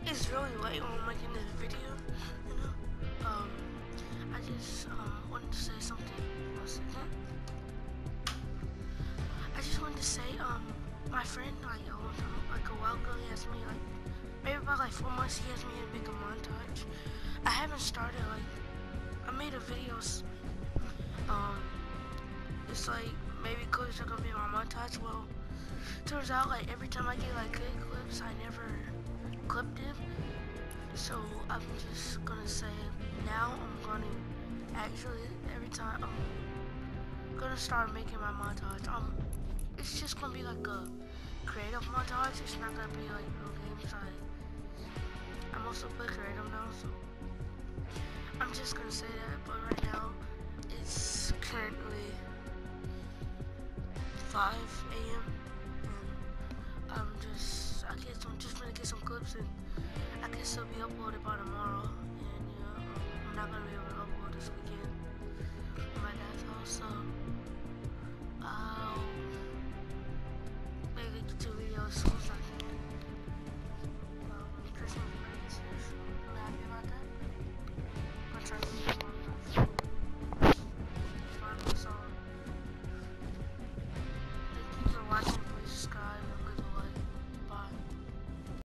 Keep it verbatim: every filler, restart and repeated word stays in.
it's really late when I'm making this video, you know. Um, I just um wanted to say something. One second. I just wanted to say, um, my friend, like a long time, like a while ago, he asked me, like, maybe about like four months, he asked me to make a montage. I haven't started, like, I made a video, um, it's like, maybe clips are gonna be my montage. Well, turns out, like, every time I get, like, good clips, I never clipped them. So, I'm just gonna say, now I'm gonna, actually, every time, I'm gonna start making my montage. Um, it's just gonna be like a creative montage. It's not gonna be like real games. I, I'm also play creative now, so I'm just gonna say that. But right now, it's currently five A M and I'm just, I guess I'm just gonna get some clips, and I guess they'll be uploaded by tomorrow. And yeah, um, I'm not gonna be able to upload this weekend.